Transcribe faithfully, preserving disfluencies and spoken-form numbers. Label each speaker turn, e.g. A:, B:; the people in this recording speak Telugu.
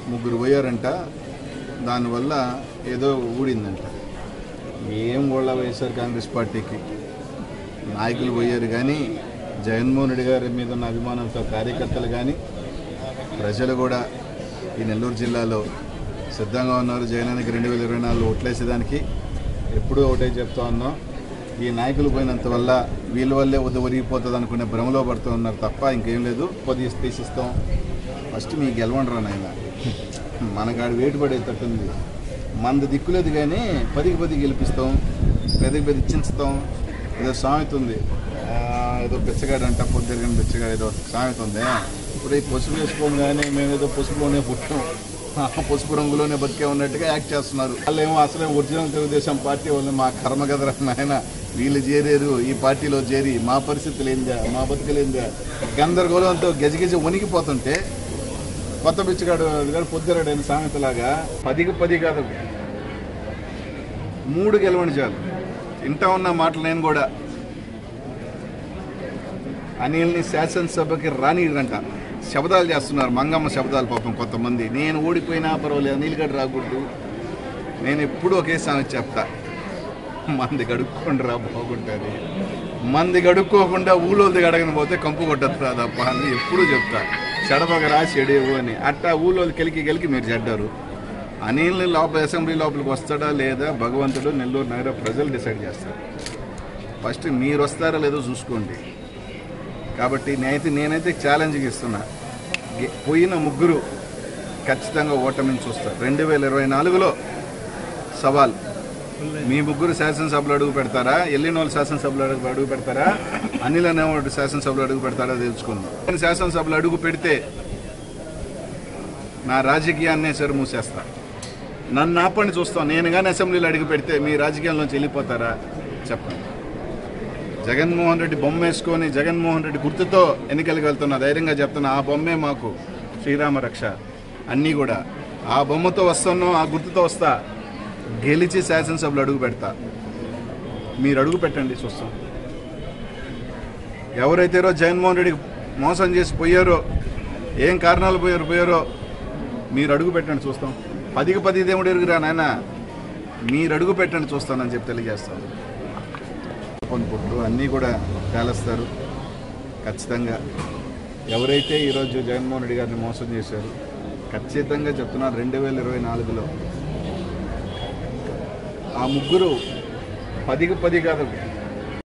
A: ముగ్గురు పోయారంట, దానివల్ల ఏదో ఊడిందంట. ఏం ఓళ్ళ వైఎస్ఆర్ కాంగ్రెస్ పార్టీకి నాయకులు పోయారు కానీ జగన్మోహన్ రెడ్డి గారి మీద ఉన్న అభిమానంతో కార్యకర్తలు కానీ ప్రజలు కూడా ఈ నెల్లూరు జిల్లాలో సిద్ధంగా ఉన్నారు. జగనానికి రెండు వేల ఇరవై నాలుగులో ఓట్లేసేదానికి ఎప్పుడూ ఒకటే చెప్తా ఉన్నాం. ఈ నాయకులు పోయినంత వల్ల వీళ్ళ వల్లే వద్ద ఒరిగిపోతుంది అనుకునే భ్రమలో పడుతూ ఉన్నారు తప్ప ఇంకేం లేదు. పది తీసిస్తాం, ఫస్ట్ మీకు గెలవండి రా నాయన, మనకాడు వేటు పడేటట్టుంది. మంది దిక్కులేదు కానీ పదికి పది గెలిపిస్తాం, పెద్దకి పెద్ద ఇచ్చించుతాం. ఏదో సామెత ఉంది, ఏదో బిచ్చగాడు అంట, పొద్దురిగిన బిచ్చగాడు ఏదో సామెత ఉంది. ఇప్పుడు ఈ పసుపు వేసుకోగానే మేమేదో పసుపులోనే పుట్టాం, పసుపు రంగులోనే బతికే ఉన్నట్టుగా యాక్ట్ చేస్తున్నారు. వాళ్ళేమో అసలే ఒరిజినల్ తెలుగుదేశం పార్టీ వాళ్ళు మా కర్మ కదరా నాయన, వీళ్ళు చేరారు ఈ పార్టీలో చేరి మా పరిస్థితులు ఏందా, మా బతుకులేందా, గందరగోళంతో గజగజ వణికిపోతుంటే కొత్త బిచ్చగాడు గారు పొద్దురాడైన సామెతలాగా పదికి పది కాదు మూడు గెలవండి చాలు. ఇంటా ఉన్న మాటలు నేను కూడా అనిల్ని శాసనసభకి రానిరంట శబ్దాలు చేస్తున్నారు, మంగమ్మ శబ్దాలు పాపం కొంతమంది. నేను ఓడిపోయినా పర్వాలేదు, అనిల్ గడ్డ రాకూడదు. నేను ఎప్పుడు ఒకే సామెత చెప్తా, మంది గడుక్కోండి రా బాగుంటుంది, మంది గడుక్కోకుండా ఊళ్ళోది గడగని పోతే కంపు కొట్టదు రా తప్ప అని ఎప్పుడు చెప్తా. చెడపగరా చెడేవు అని అట్టా ఊళ్ళోది కెలికి గెలికి మీరు చెడ్డారు. అనిల్ని లోపల అసెంబ్లీ లోపలికి వస్తాడా లేదా భగవంతుడు నెల్లూరు నగర ప్రజలు డిసైడ్ చేస్తారు. ఫస్ట్ మీరు వస్తారా లేదో చూసుకోండి. కాబట్టి నేనైతే నేనైతే ఛాలెంజ్కి ఇస్తున్నా, పోయిన ముగ్గురు ఖచ్చితంగా ఓటమిని చూస్తారు. రెండు వేల ఇరవై నాలుగులో సవాల్, మీ ముగ్గురు శాసనసభలో అడుగు పెడతారా, ఎల్లిన వాళ్ళు శాసనసభలో అడుగు అడుగు పెడతారా, అనిల్ అనేవాడు శాసనసభలో అడుగు పెడతారా తెలుసుకుందాం. నేను శాసనసభలో అడుగు పెడితే నా రాజకీయాన్నే సరి మూసేస్తా. నన్ను ఆపండి చూస్తాం. నేను కానీ అసెంబ్లీలో అడుగు పెడితే మీ రాజకీయాల్లోంచి వెళ్ళిపోతారా చెప్పండి. జగన్మోహన్ రెడ్డి బొమ్మ వేసుకొని జగన్మోహన్ రెడ్డి గుర్తుతో ఎన్నికలకు వెళ్తున్నా, ధైర్యంగా చెప్తున్నా. ఆ బొమ్మే మాకు శ్రీరామ రక్ష అన్నీ కూడా. ఆ బొమ్మతో వస్తున్నాం, ఆ గుర్తుతో వస్తా, గెలిచి శాసనసభలో అడుగు పెడతా. మీరు అడుగు పెట్టండి చూస్తాం. ఎవరైతే రో జగన్మోహన్ రెడ్డికి మోసం చేసి పోయారో, ఏం కారణాలు పోయారు పోయారో మీరు అడుగు పెట్టండి చూస్తాం. పదికి పది దేవుడు ఎరుగురా నాయన, మీరు అడుగు పెట్టండి చూస్తానని చెప్పి తెలియజేస్తాను. పుట్టు అన్నీ కూడా తేలుస్తారు ఖచ్చితంగా. ఎవరైతే ఈరోజు జగన్మోహన్ రెడ్డి గారిని మోసం చేశారు, ఖచ్చితంగా చెప్తున్నారు రెండు వేల ఇరవై నాలుగులో ఆ ముగ్గురు పదికి పది కాదు